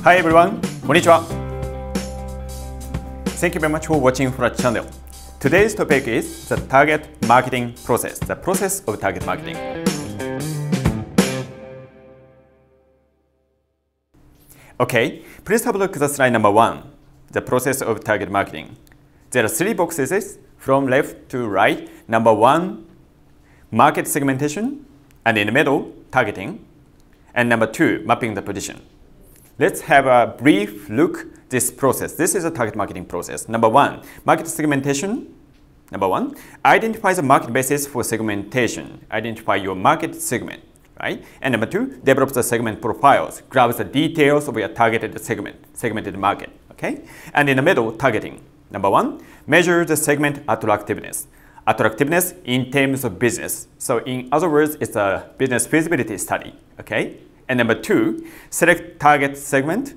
Hi everyone, konnichiwa. Thank you very much for watching our channel. Today's topic is the target marketing process, the process of target marketing. Okay, please have a look at the slide number 1, the process of target marketing. There are 3 boxes from left to right. Number 1, market segmentation, and in the middle, targeting. And number 2, mapping the position. Let's have a brief look at this process. This is a target marketing process. Number 1, market segmentation. Number 1, identify the market basis for segmentation. Identify your market segment, right? And number 2, develop the segment profiles. Grab the details of your targeted segmented market, okay? And in the middle, targeting. Number 1, measure the segment attractiveness. Attractiveness in terms of business. So in other words, it's a business feasibility study, okay? And number 2, select target segment.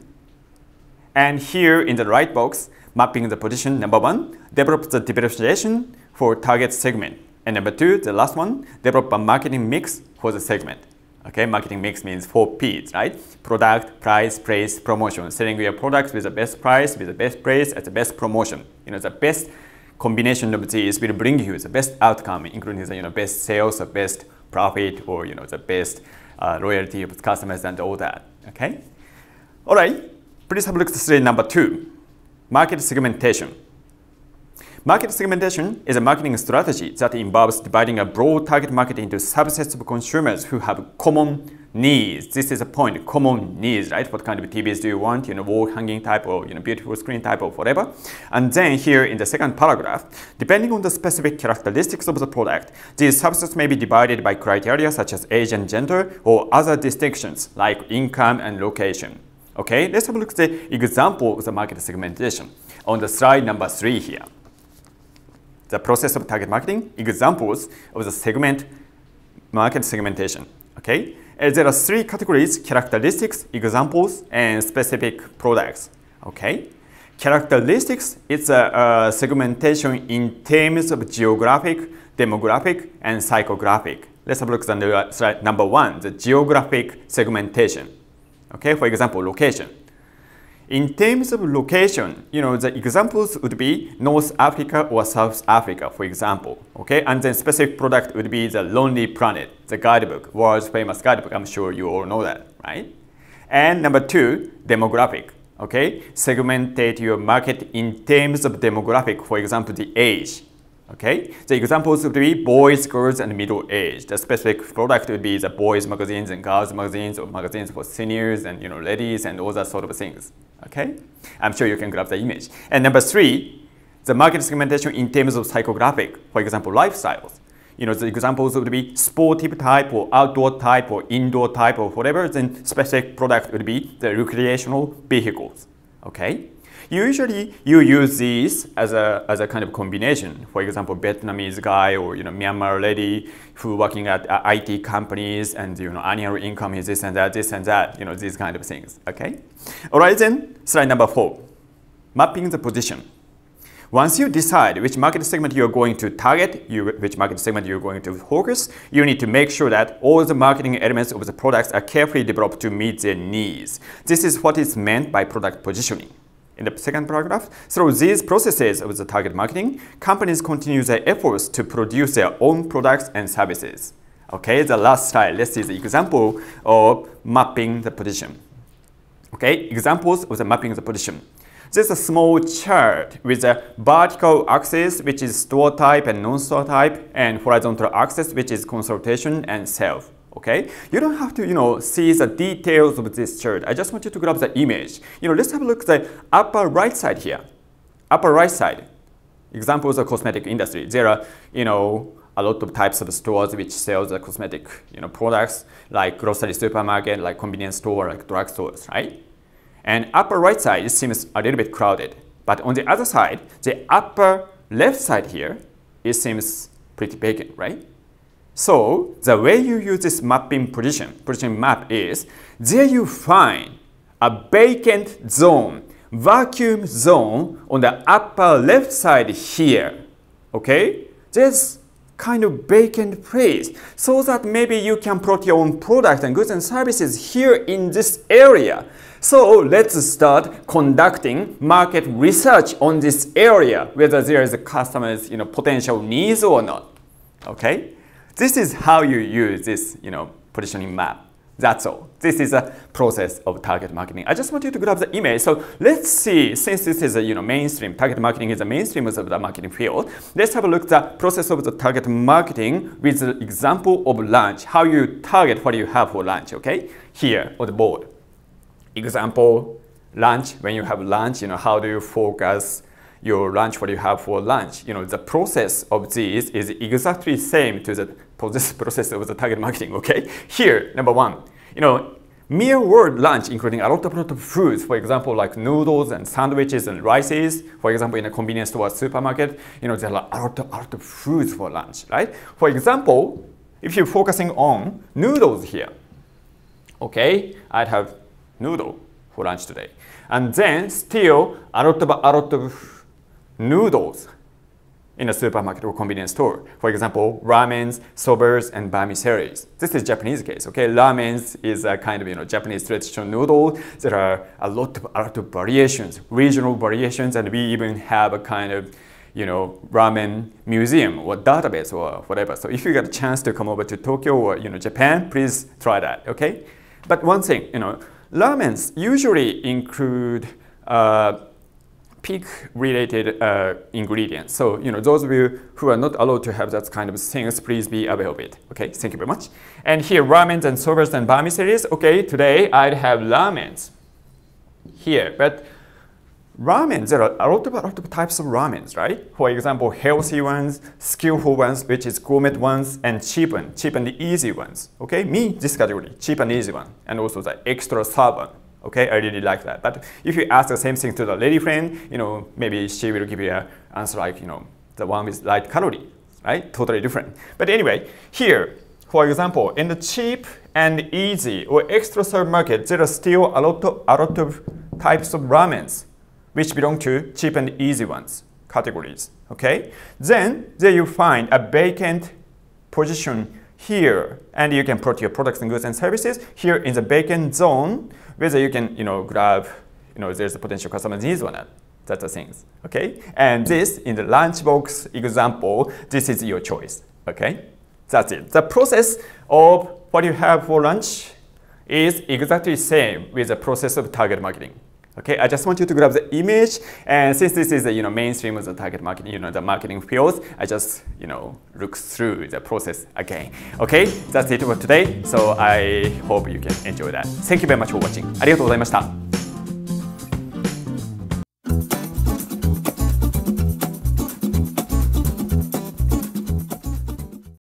And here in the right box, mapping the position. Number 1, develop the differentiation for target segment. And number 2, the last one, develop a marketing mix for the segment. Okay, marketing mix means 4 P's, right? Product, price, place, promotion. Selling your products with the best price, with the best place, at the best promotion. You know, the best combination of these will bring you the best outcome, including the best sales, the best profit, or the best loyalty of customers and all that. Okay. All right. Please have a look at slide number 2. Market segmentation. Market segmentation is a marketing strategy that involves dividing a broad target market into subsets of consumers who have common needs. This is a point, common needs, right? What kind of TVs do you want? Wall hanging type or beautiful screen type or whatever. And then here in the second paragraph, depending on the specific characteristics of the product, these subsets may be divided by criteria such as age and gender or other distinctions like income and location. Okay, let's have a look at the example of the market segmentation on the slide number 3 here. The process of target marketing, examples of the market segmentation. Okay, there are 3 categories: characteristics, examples, and specific products. Okay, characteristics, it's a segmentation in terms of geographic, demographic, and psychographic. Let's have a look at the slide number 1, the geographic segmentation. Okay, for example, location. In terms of location, the examples would be North Africa or South Africa, for example. Okay, and then specific product would be the Lonely Planet, the guidebook, world's famous guidebook. I'm sure you all know that, right? And number 2, demographic. Okay, segmentate your market in terms of demographic, for example, the age. Okay, the examples would be boys, girls, and middle age. The specific product would be the boys magazines and girls magazines, or magazines for seniors and ladies and all that sort of things. Okay, I'm sure you can grab the image. And number 3, the market segmentation in terms of psychographic. For example, lifestyles. The examples would be sportive type or outdoor type or indoor type or whatever. Then specific product would be the recreational vehicles. Okay. Usually, you use these as a kind of combination. For example, Vietnamese guy or Myanmar lady who working at IT companies and annual income is this and that, these kind of things. Okay. All right then. Slide number 4, mapping the position. Once you decide which market segment you are going to target, which market segment you are going to focus, you need to make sure that all the marketing elements of the products are carefully developed to meet their needs. This is what is meant by product positioning. In the second paragraph, through these processes of the target marketing, companies continue their efforts to produce their own products and services. Okay, the last slide, let's see the example of mapping the position. Okay, examples of the mapping the position. There's a small chart with a vertical axis, which is store type and non-store type, and horizontal axis, which is consultation and self. Okay, you don't have to see the details of this chart. I just want you to grab the image. Let's have a look at the upper right side here. Upper right side, examples of cosmetic industry. There are a lot of types of stores which sell the cosmetic products, like grocery supermarket, like convenience store, like drug stores, right? And upper right side, it seems a little bit crowded. But on the other side, the upper left side here, it seems pretty vacant, right? So the way you use this mapping position map is, there you find a vacant zone, vacuum zone on the upper left side here. Okay? There's kind of vacant place so that maybe you can put your own products and goods and services here in this area. So let's start conducting market research on this area, whether there is a customer's potential needs or not. Okay, this is how you use this positioning map. That's all. This is a process of target marketing. I just want you to grab the image. So let's see, since this is a mainstream, target marketing is a mainstream of the marketing field. Let's have a look at the process of the target marketing with the example of lunch. How you target what you have for lunch, okay? Here on the board. Example, lunch. When you have lunch, how do you focus your lunch, what you have for lunch? The process of this is exactly same to the process of the target marketing, okay? Here, number one, mere word lunch, including a lot of foods, for example, like noodles and sandwiches and rices. For example, in a convenience store or supermarket, there are a lot of foods for lunch, right? For example, if you're focusing on noodles here, okay, I'd have noodle for lunch today. And then still a lot of noodles in a supermarket or convenience store. For example, ramens, sobas, and vermicellis. This is Japanese case, okay? Ramens is a kind of Japanese traditional noodle. There are a lot of variations, regional variations, and we even have a kind of ramen museum or database or whatever. So if you get a chance to come over to Tokyo or Japan, please try that, okay? But one thing, ramens usually include pig-related ingredients. So, those of you who are not allowed to have that kind of things, please be aware of it. Okay, thank you very much. And here, ramens and sobas and vermicellis. Okay, today I'd have ramens here. But ramens, there are a lot of types of ramens, right? For example, healthy ones, skillful ones, which is gourmet ones, and cheap and easy ones. Okay, this category, cheap and easy one, and also the extra serve one. Okay, I really like that. But if you ask the same thing to the lady friend, maybe she will give you an answer like, the one with light calorie, right? Totally different. But anyway, here, for example, in the cheap and easy or extra serve market, there are still a lot of types of ramens which belong to cheap and easy ones categories. Okay, then there you find a vacant position here, and you can put your products and goods and services here in the vacant zone, whether you can grab there's a potential customer needs or not. That's the things. Okay, and this in the lunchbox example, this is your choice. Okay, that's it. The process of what you have for lunch is exactly the same with the process of target marketing. Okay, I just want you to grab the image, and since this is the mainstream of the target marketing, the marketing fields, I just look through the process again. Okay, that's it for today. So I hope you can enjoy that. Thank you very much for watching. ありがとうございました。